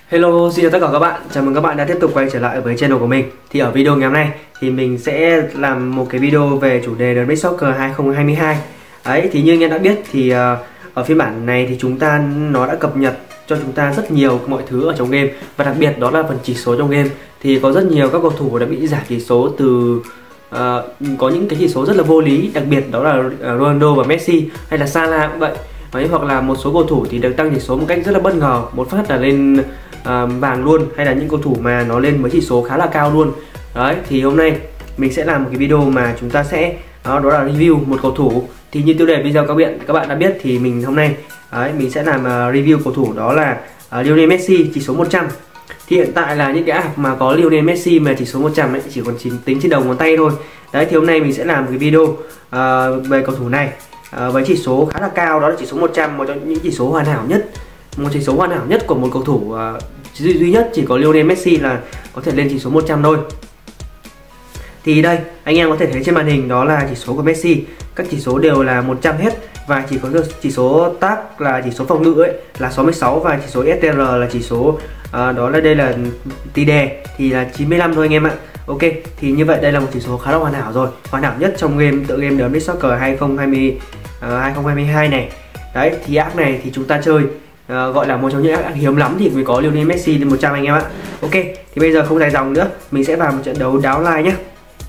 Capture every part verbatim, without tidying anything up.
Hello, xin chào tất cả các bạn. Chào mừng các bạn đã tiếp tục quay trở lại với channel của mình. Thì ở video ngày hôm nay thì mình sẽ làm một cái video về chủ đề The Ultimate Soccer hai không hai hai. Đấy, thì như anh em đã biết thì uh, ở phiên bản này thì chúng ta nó đã cập nhật cho chúng ta rất nhiều mọi thứ ở trong game, và đặc biệt đó là phần chỉ số trong game. Thì có rất nhiều các cầu thủ đã bị giảm chỉ số từ uh, có những cái chỉ số rất là vô lý, đặc biệt đó là Ronaldo và Messi hay là Salah cũng vậy. Đấy, hoặc là một số cầu thủ thì được tăng chỉ số một cách rất là bất ngờ, một phát là lên uh, vàng luôn, hay là những cầu thủ mà nó lên với chỉ số khá là cao luôn. Đấy, thì hôm nay mình sẽ làm một cái video mà chúng ta sẽ đó, đó là review một cầu thủ. Thì như tiêu đề video các bạn các bạn đã biết thì mình hôm nay đấy, mình sẽ làm uh, review cầu thủ đó là uh, Lionel Messi chỉ số một trăm. Thì hiện tại là những cái app mà có Lionel Messi mà chỉ số một trăm ấy chỉ còn chỉ tính trên đầu ngón tay thôi. Đấy, thì hôm nay mình sẽ làm một cái video uh, về cầu thủ này À, với chỉ số khá là cao, đó là chỉ số một trăm, một trong những chỉ số hoàn hảo nhất, một chỉ số hoàn hảo nhất của một cầu thủ uh, duy, duy nhất chỉ có Lionel Messi là có thể lên chỉ số một trăm thôi. Thì đây anh em có thể thấy trên màn hình đó là chỉ số của Messi, các chỉ số đều là một trăm hết, và chỉ có chỉ số tác là chỉ số phòng ngự ấy là sáu mươi sáu, và chỉ số ét tê rờ là chỉ số uh, đó là đây là tỷ đề thì là chín mươi lăm thôi anh em ạ. Ok, thì như vậy đây là một chỉ số khá là hoàn hảo rồi, hoàn hảo nhất trong game tựa game The Ultimate Soccer hai không hai hai này. Đấy, thì app này thì chúng ta chơi uh, gọi là một trong những app hiếm lắm thì mới có Lionel Messi lên một trăm anh em ạ. Ok, thì bây giờ không dài dòng nữa, mình sẽ vào một trận đấu đáo lai nhé.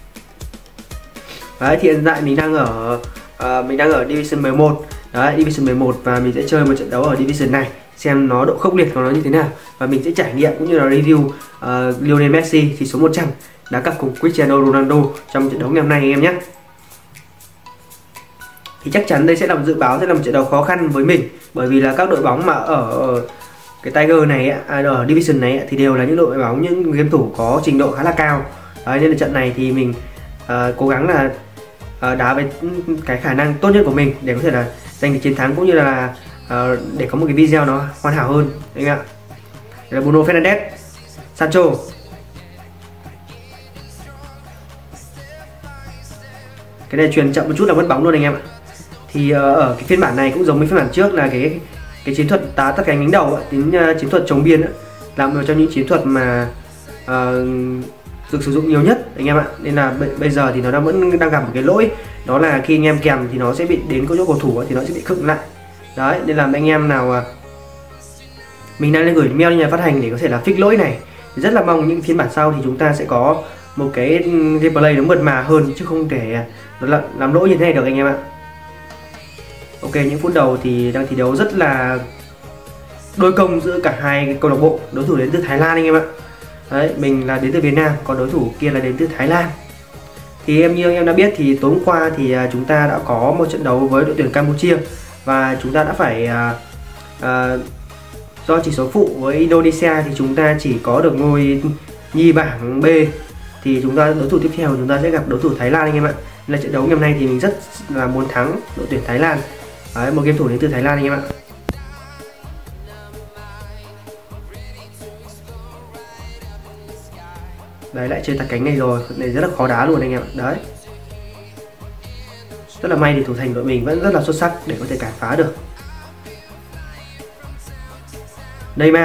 Đấy, thì hiện tại mình đang ở uh, mình đang ở Division mười một. Đấy, Division mười một, và mình sẽ chơi một trận đấu ở Division này xem nó độ khốc liệt của nó như thế nào, và mình sẽ trải nghiệm cũng như là review uh, Lionel Messi chỉ số một trăm đá cặp cùng Cristiano Ronaldo trong trận đấu ngày hôm nay anh em nhé. Thì chắc chắn đây sẽ là một dự báo sẽ là một trận đấu khó khăn với mình, bởi vì là các đội bóng mà ở cái Tiger này à, ở Division này thì đều là những đội bóng, những game thủ có trình độ khá là cao. Đấy, nên là trận này thì mình uh, cố gắng là uh, đá với cái khả năng tốt nhất của mình để có thể là giành được chiến thắng, cũng như là uh, để có một cái video nó hoàn hảo hơn anh ạ. Đây là Bruno Fernandes, Sancho. Cái này truyền chậm một chút là mất bóng luôn anh em ạ. Thì uh, ở cái phiên bản này cũng giống với phiên bản trước là cái cái chiến thuật tá tất cánh đánh đầu, tính uh, chiến thuật chống biên là một trong những chiến thuật mà uh, được sử dụng nhiều nhất anh em ạ. Nên là bây giờ thì nó đang vẫn đang gặp một cái lỗi, đó là khi anh em kèm thì nó sẽ bị đến chỗ cầu thủ thì nó sẽ bị khựng lại. Đấy, nên là anh em nào uh, mình đang lên gửi mail nhà phát hành để có thể là fix lỗi này. Rất là mong những phiên bản sau thì chúng ta sẽ có một cái gameplay nó mượt mà hơn, chứ không thể là làm lỗi như thế này được anh em ạ. Ok, những phút đầu thì đang thi đấu rất là đôi công giữa cả hai câu lạc bộ. Đối thủ đến từ Thái Lan anh em ạ. Đấy, mình là đến từ Việt Nam, còn đối thủ kia là đến từ Thái Lan. Thì em như anh em đã biết thì tối hôm qua thì chúng ta đã có một trận đấu với đội tuyển Campuchia, và chúng ta đã phải uh, uh, do chỉ số phụ với Indonesia thì chúng ta chỉ có được ngôi nhì bảng B. Thì chúng ta đối thủ tiếp theo chúng ta sẽ gặp đối thủ Thái Lan anh em ạ. Là trận đấu ngày hôm nay thì mình rất là muốn thắng đội tuyển Thái Lan. Đấy, một game thủ đến từ Thái Lan anh em ạ. Đấy, lại chơi tạt cánh này rồi, này rất là khó đá luôn anh em ạ. Đấy, rất là may thì thủ thành đội mình vẫn rất là xuất sắc để có thể cản phá được. Neymar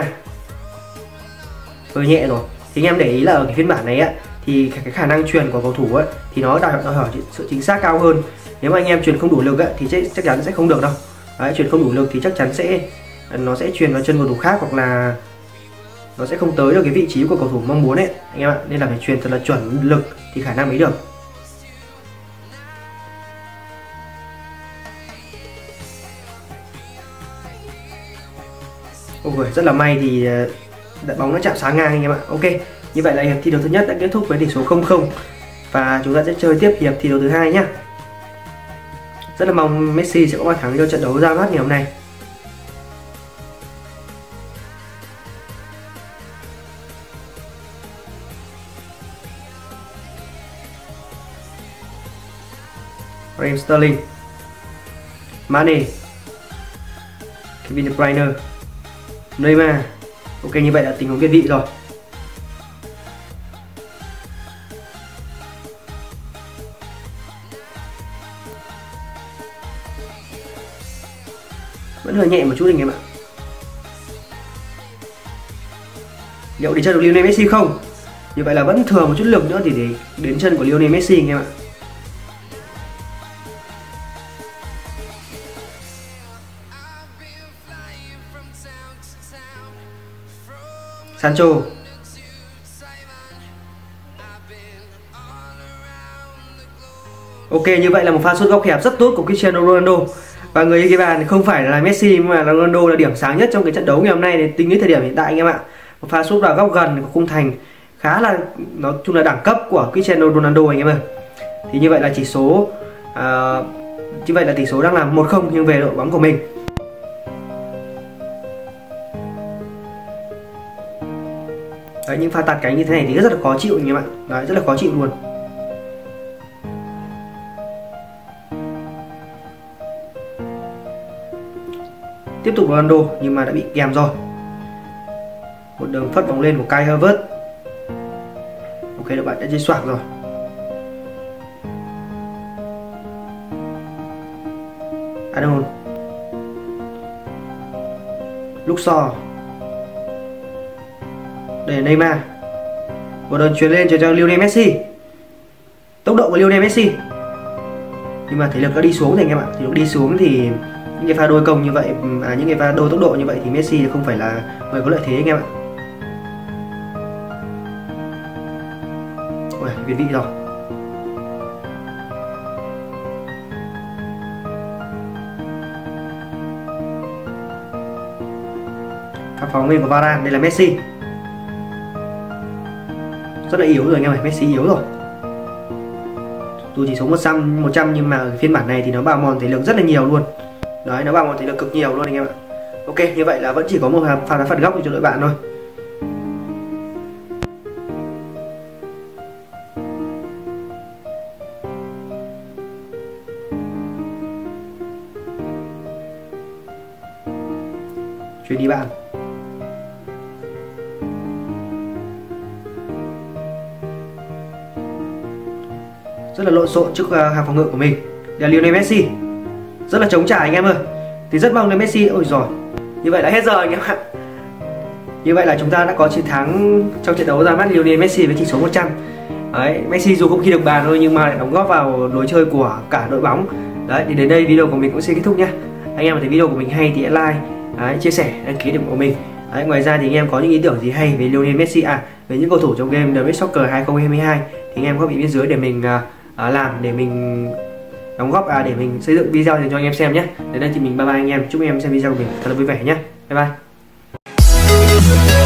hơi nhẹ rồi. Thì anh em để ý là ở cái phiên bản này á thì cái khả năng truyền của cầu thủ ấy thì nó đòi hỏi sự chính xác cao hơn. Nếu mà anh em truyền không đủ lực ấy, thì chắc, chắc chắn sẽ không được đâu. Đấy, truyền không đủ lực thì chắc chắn sẽ nó sẽ truyền vào chân cầu thủ khác, hoặc là nó sẽ không tới được cái vị trí của cầu thủ mong muốn ấy anh em ạ. Nên là phải truyền thật là chuẩn lực thì khả năng mới được. Ôi, rất là may thì bóng nó chạm sáng ngang anh em ạ. Ok, như vậy là hiệp thi đấu thứ nhất đã kết thúc với tỷ số không không, và chúng ta sẽ chơi tiếp hiệp thi đấu thứ hai nhé. Rất là mong Messi sẽ có bàn thắng cho trận đấu ra mắt ngày hôm nay. Raheem Sterling, Mane, Kevin De Bruyne, Neymar. Ok, như vậy là tình huống việt vị rồi. Vẫn hơi nhẹ một chút anh em ạ. liệu đến chân được Lionel Messi không? Như vậy là vẫn thừa một chút lực nữa thì để đến chân của Lionel Messi anh em ạ. Sancho. Ok, như vậy là một pha sút góc hẹp rất tốt của Cristiano Ronaldo. Và người ghi bàn không phải là Messi mà là Ronaldo, là điểm sáng nhất trong cái trận đấu ngày hôm nay tính đến thời điểm hiện tại anh em ạ. Một pha sút vào góc gần của khung thành khá là, nói chung là đẳng cấp của Cristiano Ronaldo anh em ơi. Thì như vậy là chỉ số à, như vậy là tỷ số đang là một không nghiêng về đội bóng của mình. Đấy, những pha tạt cánh như thế này thì rất là khó chịu anh em ạ. Đấy, rất là khó chịu luôn. Tiếp tục Ronaldo nhưng mà đã bị kèm rồi. Một đường phất bóng lên của Kai Havertz. Ok, đội bạn đã chơi xoạc rồi. Arnold. Luxor. Để Neymar. Một đường chuyền lên cho Lionel Messi. Tốc độ của Lionel Messi. Nhưng mà thể lực đã đi xuống rồi anh em ạ. Thể lực đi xuống thì những cái pha đôi công như vậy, à, những cái pha đôi tốc độ như vậy thì Messi không phải là người có lợi thế anh em ạ. Ôi, việt vị rồi. Pha phóng lên của Varane, đây là Messi. Rất là yếu rồi anh em ơi, Messi yếu rồi. Tôi chỉ số một trăm nhưng mà ở phiên bản này thì nó bào mòn thể lực rất là nhiều luôn. Đấy, nó bào mòn thể lực cực nhiều luôn anh em ạ. Ok, như vậy là vẫn chỉ có một pha đá phạt góc cho đội bạn thôi. Chuyển đi bạn. Rất là lộn xộn trước hàng phòng ngự của mình. Đây là Lionel Messi. Rất là chống trả anh em ơi. Thì rất mong đến Messi. Ôi rồi. Như vậy là hết giờ anh em ạ. Như vậy là chúng ta đã có chiến thắng trong trận đấu ra mắt Lionel Messi với chỉ số một trăm. Đấy, Messi dù không ghi được bàn thôi nhưng mà lại đóng góp vào lối chơi của cả đội bóng. Đấy, thì đến đây video của mình cũng xin kết thúc nhé. Anh em thấy video của mình hay thì hãy like, đấy, chia sẻ, đăng ký kênh của mình. Đấy, ngoài ra thì anh em có những ý tưởng gì hay về Lionel Messi, à về những cầu thủ trong game The Best Soccer hai không hai hai thì anh em có bị bên dưới để mình uh, làm, để mình đóng góp, à để mình xây dựng video dành cho anh em xem nhé. Đến đây thì mình bye bye anh em, chúc anh em xem video của mình thật là vui vẻ nhé. Bye bye.